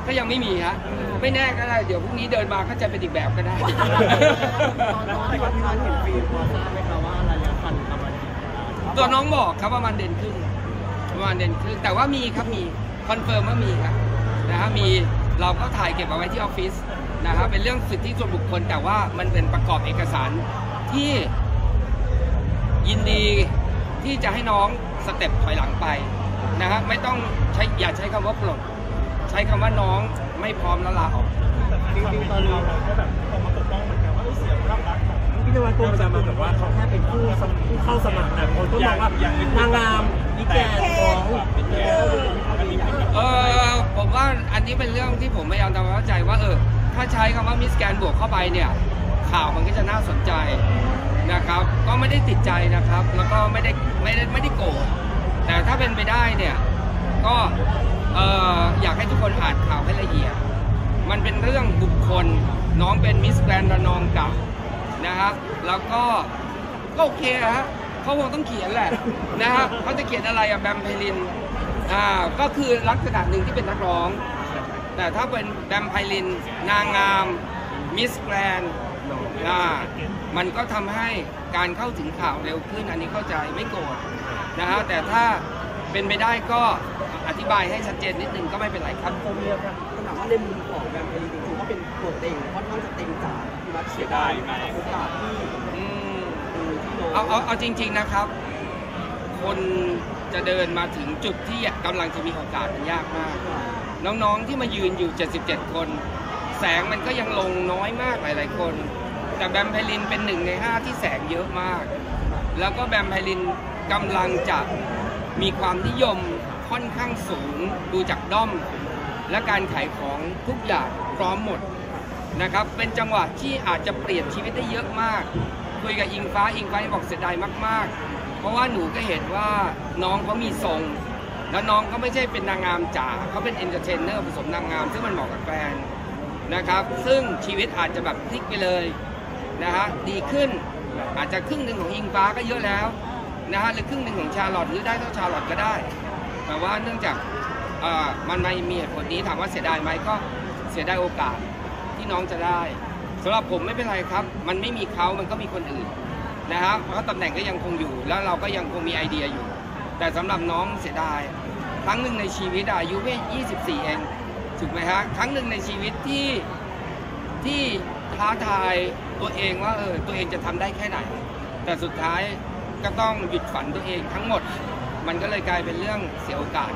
Speaker 2: ก็ยังไม่มีฮะไม่แน่ก็ได้เดี๋ยวพรุ่งนี้เดินมาก็จะเป็นอีกแบบก็ได้
Speaker 1: แต่ก็พี่วันเห็นฟีพอทราบไหมคะว่าระยะฟันประมาณกี่
Speaker 2: ตัวน้องบอกครับประมาณเดือนครึ่งประมาณเดือนครึ่งแต่ว่ามีครับมีคอนเฟิร์มว่ามีครับนะฮะมีเราก็ถ่ายเก็บเอาไว้ที่ออฟฟิศนะครับเป็นเรื่องสิทธิส่วนบุคคลแต่ว่ามันเป็นประกอบเอกสารที่ยินดีที่จะให้น้องสเต็ปถอยหลังไปนะฮะไม่ต้องใช้อย่าใช้คำว่าปลดใช้คำว่าน้องไม่พร้อมแล้วลาออก
Speaker 3: แต่จริงๆตอนเราเราก็แบบออกมาปกป้องเหมือนกันว่าเสียภาพลักษณ์ของ
Speaker 1: พี่นวัดโกงจะมาแบบว่าเขาแค่เป็นผู้ผู้เข้าสมัครแต่คนก็มองว่านางงามนิแกนของ
Speaker 2: เออผมว่าอันนี้เป็นเรื่องที่ผมพยายามทำความเข้าใจว่าเออถ้าใช้คำว่ามิสแกนบวกเข้าไปเนี่ยข่าวมันก็จะน่าสนใจนะครับก็ไม่ได้ติดใจนะครับแล้วก็ไม่ได้ไม่ได้ไม่ได้โกรธแต่ถ้าเป็นไปได้เนี่ยก็เอออยากให้ทุกคนอ่านข่าวให้ละเอียดมันเป็นเรื่องบุคคลน้องเป็นมิสแกรนด์ระนองเก่านะครับแล้วก็ก็โอเคฮะเขาคงต้องเขียนแหละนะฮะเขาจะเขียนอะไรอะแบมไพลินอ่าก็คือลักษณะหนึ่งที่เป็นนักร้องแต่ถ้าเป็นแบมไพลินนางงามมิสแกรนด์อ่ามันก็ทำให้การเข้าถึงข่าวเร็วขึ้นอันนี้เข้าใจไม่โกรธนะฮะแต่ถ้าเป็นไปได้ก็อธิบายให้ชัดเจนนิดนึงก็ไม่เป็นไรครับ
Speaker 1: ผมเรียกครับถามว่าในมุมของแบมเองจริงๆก็เป็นตัวเต็งค่อนข้างจะเต็งจ๋าพี่วัดเสียดายมากโอกาสที่
Speaker 2: อืมเอาเอาเอาจริงๆนะครับ คนจะเดินมาถึงจุดที่กำลังจะมีโอกาสมันยากมาก น้องๆที่มายืนอยู่เจ็ดสิบเจ็ดคนแสงมันก็ยังลงน้อยมากหลายๆคนแต่แบมไพลินเป็นหนึ่งในห้าที่แสงเยอะมากแล้วก็แบมไพลินกำลังจะมีความนิยมค่อนข้างสูงดูจากด้อมและการขายของทุกอย่างพร้อมหมดนะครับเป็นจังหวะที่อาจจะเปลี่ยนชีวิตได้เยอะมากคุยกับอิงฟ้าอิงฟ้าบอกเสียดายมากๆเพราะว่าหนูก็เห็นว่าน้องเขามีทรงแล้วน้องก็ไม่ใช่เป็นนางงามจ๋าเขาเป็นเอนเตอร์เทนเนอร์ผสมนางงามซึ่งมันเหมาะกับแกรนนะครับซึ่งชีวิตอาจจะแบบพลิกไปเลยนะฮะดีขึ้นอาจจะครึ่งหนึ่งของอิงฟ้าก็เยอะแล้วนะฮะหรือครึ่งหนึ่งของชาลอตหรือได้เท่าชาลอตก็ได้แต่ว่าเนื่องจากมันไม่มีเหตุผลนี้ถามว่าเสียดายไหมก็เสียดายโอกาสที่น้องจะได้สำหรับผมไม่เป็นไรครับมันไม่มีเขามันก็มีคนอื่นนะครับเพราะตำแหน่งก็ยังคงอยู่แล้วเราก็ยังคงมีไอเดียอยู่แต่สำหรับน้องเสียดายครั้งหนึ่งในชีวิตอายุแค่ยี่สิบสี่เองถูกไหมฮะครั้งหนึ่งในชีวิตที่ที่ท้าทายตัวเองว่าเออตัวเองจะทำได้แค่ไหนแต่สุดท้ายก็ต้องหยุดฝันตัวเองทั้งหมดมันก็เลยกลายเป็นเรื่องเสียโอกาส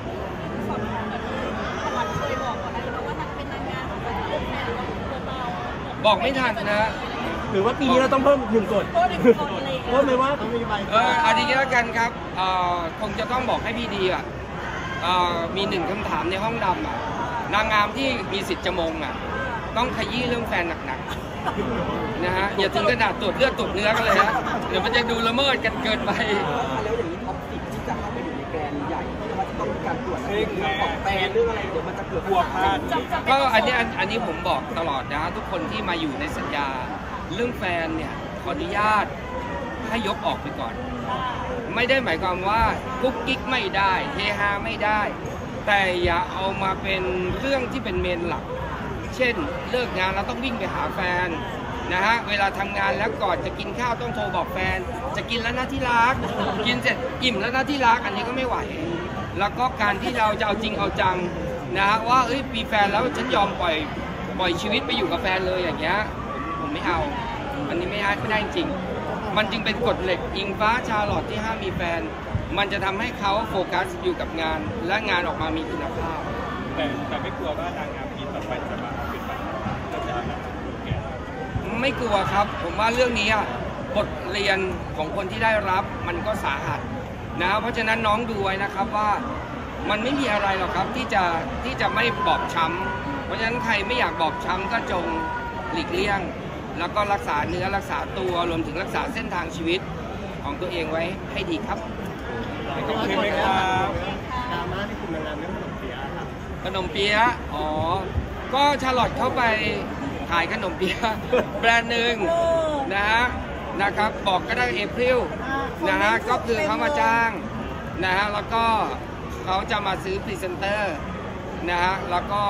Speaker 2: บอกไม่ทันนะ
Speaker 1: หรือว่าปีนี้เราต้องเพิ่มหนึ่งกฎเพิ่มไหมว่า
Speaker 2: เอออันนี้ก็แล้วกันครับคงจะต้องบอกให้พี่ดีอ่ะมีหนึ่งคำถามในห้องดำอ่ะนางงามที่มีสิทธิ์จะมงอ่ะต้องขยี้เรื่องแฟนหนักๆนะฮะอย่าถึงขนาดตรวจเลือดตรวจเนื้อกันเลยฮะเดี๋ยวมันจะดูละเมิดกันเกินไป
Speaker 1: แล้วอย่างนี้ท็อปสิบที่จะเข้าไปอยู่ในแกรนใหญ่ว่าจะต้องมีการตรวจเรื่องของแฟนเรื่องอะไรเดี๋ยวมันจะเกิดความพลาด
Speaker 2: ก็อันนี้อันนี้ผมบอกตลอดนะทุกคนที่มาอยู่ในสัญญาเรื่องแฟนเนี่ยขออนุญาตให้ยกออกไปก่อนไม่ได้หมายความว่ากุ๊กกิ๊กไม่ได้เฮฮาไม่ได้แต่อย่าเอามาเป็นเรื่องที่เป็นเมนหลักเช่นเลิกงานแล้วต้องวิ่งไปหาแฟนนะฮะเวลาทำงานแล้วก่อนจะกินข้าวต้องโทรบอกแฟนจะกินแล้วนะที่รักกินเสร็จอิ่มแล้วนะที่รักอันนี้ก็ไม่ไหวแล้วก็การที่เราจะเอาจริงเอาจังนะฮะว่าเอ้ยมีแฟนแล้วฉันยอมปล่อยปล่อยชีวิตไปอยู่กับแฟนเลยอย่างเงี้ยผมไม่เอาอันนี้ไม่ได้ไม่ได้จริงมันจึงเป็นกฎเหล็กอิงฟ้าชาลอตที่ห้ามมีแฟนมันจะทำให้เขาโฟกัสอยู่กับงานและงานออกมามีคุณภาพ
Speaker 3: แต่แต่ไม่กลัวว่านางงามปีต่อไปจะมาเป็นปัญหา
Speaker 2: ไม่กลัวครับผมว่าเรื่องนี้บทเรียนของคนที่ได้รับมันก็สาหัสนะเพราะฉะนั้นน้องดูไว้นะครับว่ามันไม่มีอะไรหรอกครับที่จะที่จะไม่บอบช้ำเพราะฉะนั้นใครไม่อยากบอบช้ำก็จงหลีกเลี่ยงแล้วก็รักษาเนื้อรักษาตัวรวมถึงรักษาเส้นทางชีวิตของตัวเองไว้ให้ดีครับ
Speaker 3: ขอบคุณครับ
Speaker 1: ดราม่าที่คุณนางงามเรื่องขนมเปี๊ยะครับ
Speaker 2: ขนมเปี๊ยะอ๋อก็ชาลอตเข้าไปขายขนมเปี๊ยะแบรนด์หนึ่งนะฮะนะครับบอกก็ได้เอพริลนะฮะก็คือเขามาจ้างนะฮะแล้วก็เขาจะมาซื้อพรีเซนเตอร์นะฮะแล้วก็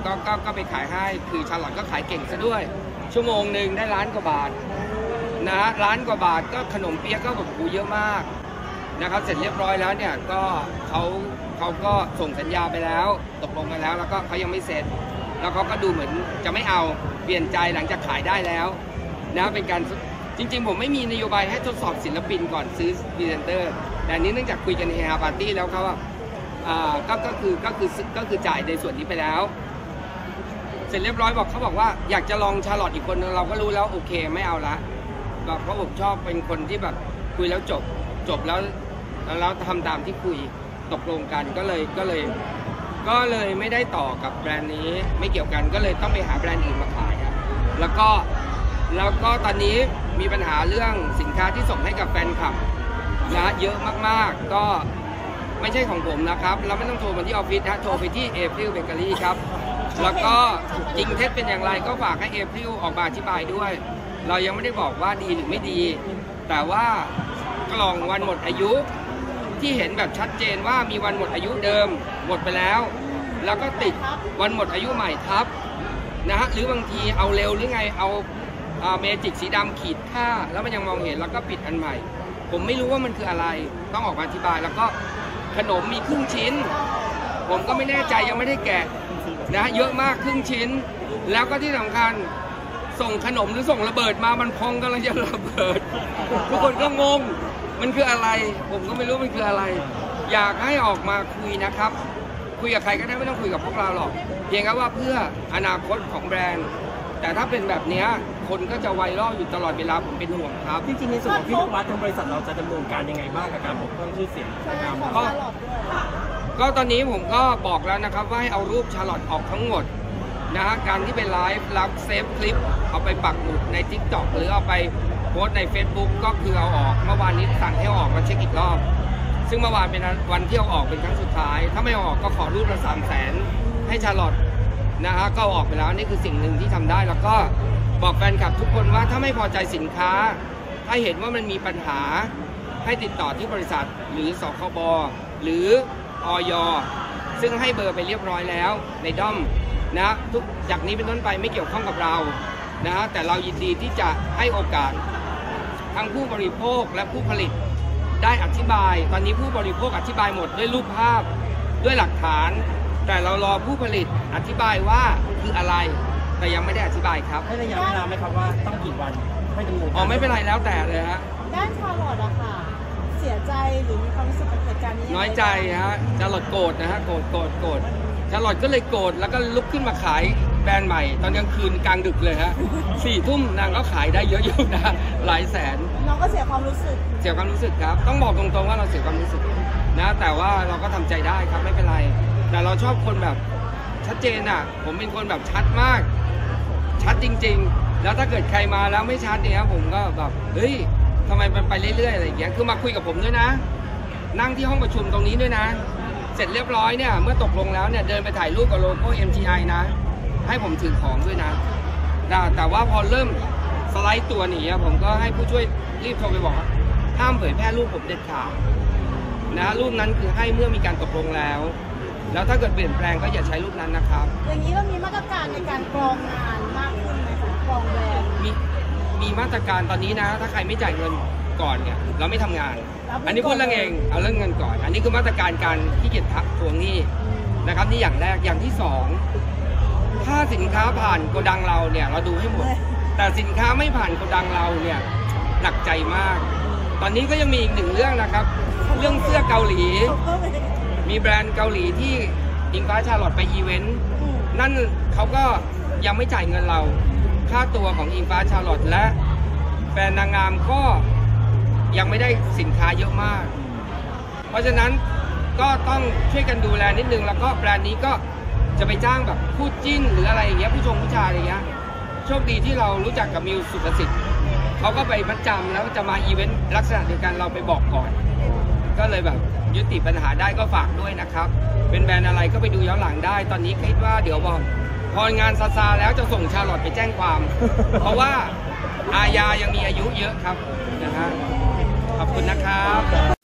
Speaker 2: ก็ก็ก็ไปขายให้คือชาลอตก็ขายเก่งซะด้วยชั่วโมงหนึ่งได้ล้านกว่าบาทนะล้านกว่าบาทก็ขนมเปี๊ยะก็แบบกูเยอะมากนะครับเสร็จเรียบร้อยแล้วเนี่ยก็เขาเขาก็ส่งสัญญาไปแล้วตกลงกันแล้วแล้วก็เขายังไม่เสร็จแล้วเขาก็ดูเหมือนจะไม่เอาเปลี่ยนใจหลังจากขายได้แล้วนะเป็นการจริงๆผมไม่มีนโยบายให้ทดสอบศิลปินก่อนซื้อพรีเซนเตอร์แต่นี้เนื่องจากคุยกันในเฮฮาปาร์ตี้แล้วเขาว่าอ่าก็ก็คือก็คือก็คือจ่ายในส่วนนี้ไปแล้วเสร็จเรียบร้อยบอกเขาบอกว่าอยากจะลองชาลอตอีกคนนึงเราก็รู้แล้วโอเคไม่เอาละแบบเพราะผมชอบเป็นคนที่แบบคุยแล้วจบจบแล้วแล้วทำตามที่คุยตกลงกันก็เลยก็เลยก็เลยไม่ได้ต่อกับแบรนด์นี้ไม่เกี่ยวกันก็เลยต้องไปหาแบรนด์อื่นมาขายครับแล้วก็แล้วก็ตอนนี้มีปัญหาเรื่องสินค้าที่ส่งให้กับแฟนคลับนะเยอะมากๆก็ไม่ใช่ของผมนะครับเราไม่ต้องโทรมาที่ออฟฟิศนะโทรไปที่เอพริลเบเกอรี่ครับแล้วก็จริงเท็จเป็นอย่างไรก็ฝากให้เอพริลออกมาอธิบายด้วยเรายังไม่ได้บอกว่าดีหรือไม่ดีแต่ว่ากล่องวันหมดอายุที่เห็นแบบชัดเจนว่ามีวันหมดอายุเดิมหมดไปแล้วแล้วก็ติดวันหมดอายุใหม่ทับนะฮะหรือบางทีเอาเร็วหรือไงเอาเมจิกสีดำขีดค่าแล้วมันยังมองเห็นแล้วก็ปิดอันใหม่ผมไม่รู้ว่ามันคืออะไรต้องออกมาอธิบายแล้วก็ขนมมีครึ่งชิ้นผมก็ไม่แน่ใจยังไม่ได้แกะนะเยอะมากครึ่งชิ้นแล้วก็ที่สำคัญส่งขนมหรือส่งระเบิดมามันพองกำลังจะระเบิดทุกคนก็งงมันคืออะไรผมก็ไม่รู้มันคืออะไรอยากให้ออกมาคุยนะครับคุยกับใครก็ได้ไม่ต้องคุยกับพวกเราหรอกเพียงแค่ว่าเพื่ออนาคตของแบรนด์แต่ถ้าเป็นแบบนี้คนก็จะไวรัลอยู่ตลอดเวลาผมเป็นห่วงครับ
Speaker 1: จริงๆในส่วนของพี่นวัดทางบริษัทเราจะดำเนินการยังไงบ้างกับการปกป้องชื่อเสียงงาม
Speaker 2: ก็ก็ตอนนี้ผมก็บอกแล้วนะครับว่าให้เอารูปชาลอตออกทั้งหมดนะฮะการที่ไปไลฟ์รับเซฟคลิปเอาไปปักหมุดใน ทิกต็อก หรือเอาไปโพสต์ใน เฟซบุ๊ก ก็คือเอาออกเมื่อวานนี้สั่งให้ออกมาเช็คอีกรอบซึ่งเมื่อวานเป็นวันที่เอาออกเป็นครั้งสุดท้ายถ้าไม่ออกก็ขอรูปละสามแสนให้ชาลอตนะฮะก็ออกไปแล้วนี่คือสิ่งหนึ่งที่ทำได้แล้วก็บอกแฟนคลับทุกคนว่าถ้าไม่พอใจสินค้าถ้าเห็นว่ามันมีปัญหาให้ติดต่อที่บริษัทหรือสคบหรืออย.ซึ่งให้เบอร์ไปเรียบร้อยแล้วในด้อมนะทุกจากนี้เป็นต้นไปไม่เกี่ยวข้องกับเรานะฮะแต่เรายินดีที่จะให้โอกาสทั้งผู้บริโภคและผู้ผลิตได้อธิบายตอนนี้ผู้บริโภคอธิบายหมดด้วยรูปภาพด้วยหลักฐานแต่เรารอผู้ผลิตอธิบายว่าคืออะไรแต่ยังไม่ได้อธิบายครับ
Speaker 1: ให้ระยะเวลาไหมครับว่าต้องกี่วันไม่ดำเนินการ
Speaker 2: อ๋อไม่เป็นไรแล้วแต่เลยฮะ
Speaker 4: ด้านชาลอตอะค่ะเสียใจหรือมีความรู้สึกกับเหตุการณ์นี้
Speaker 2: น้อยใจฮะชาลอตโกรธนะฮะโกรธโกรธโกรธชาลอตก็เลยโกรธแล้วก็ลุกขึ้นมาขายแบรนด์ใหม่ตอนกลางคืนกลางดึกเลยฮะสี่ทุ่มนางก็ขายได้เยอะอยู่นะหลายแสน
Speaker 4: น้องก็เสียความรู้สึก
Speaker 2: เสียความรู้สึกครับต้องบอกตรงๆว่าเราเสียความรู้สึกนะแต่ว่าเราก็ทำใจได้ครับไม่เป็นไรแต่เราชอบคนแบบชัดเจนอ่ะผมเป็นคนแบบชัดมากชัดจริงๆแล้วถ้าเกิดใครมาแล้วไม่ชัดเนี่ยผมก็แบบเฮ้ยทำไมมันไปเรื่อยๆอะไรอย่างเงี้ยคือมาคุยกับผมด้วยนะนั่งที่ห้องประชุมตรงนี้ด้วยนะเสร็จเรียบร้อยเนี่ยเมื่อตกลงแล้วเนี่ยเดินไปถ่ายรูปกับโลโก้ เอ็ม จี ไอ นะให้ผมถือของด้วยนะแต่ว่าพอเริ่มสไลด์ตัวหนีผมก็ให้ผู้ช่วยรีบโทรไปบอกห้ามเผยแพร่รูปผมเด็ดขาดนะรูปนั้นคือให้เมื่อมีการตกลงแล้วแล้วถ้าเกิดเปลี่ยนแปลงก็อย่าใช้รูปนั้นนะครับ
Speaker 4: อย่างนี้เรามีมาตรการในการกรองงานมากขึ้นไหมคะกรองแบรนด์
Speaker 2: มีมีมาตรการตอนนี้นะถ้าใครไม่จ่ายเงินก่อนเนี่ยเราไม่ทำงานอันนี้พูดเรื่องเองเอาเรื่องเงินก่อนอันนี้คือมาตรการการที่เก็บทักทวงหนี้นะครับนี่อย่างแรกอย่างที่สองถ้าสินค้าผ่านโกดังเราเนี่ยเราดูให้หมดแต่สินค้าไม่ผ่านโกดังเราเนี่ยหนักใจมากตอนนี้ก็ยังมีอีกหนึ่งเรื่องนะครับเรื่องเสื้อเกาหลีมีแบรนด์เกาหลีที่อิงฟ้าชาลอตไปอีเวนต์นั่นเขาก็ยังไม่จ่ายเงินเราค่าตัวของอิงฟ้าชาลอตและแบรนด์นางงามก็ยังไม่ได้สินค้าเยอะมากเพราะฉะนั้นก็ต้องช่วยกันดูแลนิดนึงแล้วก็แบรนด์นี้ก็จะไปจ้างแบบคู่จิ้นหรืออะไรอย่างเงี้ยผู้ชมผู้ชายอะไรเงี้ยโชคดีที่เรารู้จักกับมิวสุภสิทธิ์เขาก็ไปมัดจำแล้วจะมาอีเวนต์ลักษณะเดียวกันเราไปบอกก่อนก็เลยแบบยุติปัญหาได้ก็ฝากด้วยนะครับเป็นแบรนด์อะไรก็ไปดูย้อนหลังได้ตอนนี้คิดว่าเดี๋ยวบอกพองานซาซาแล้วจะส่งชาลอตไปแจ้งความเพราะว่าอาญายังมีอายุเยอะครับนะฮะขอบคุณนะครับ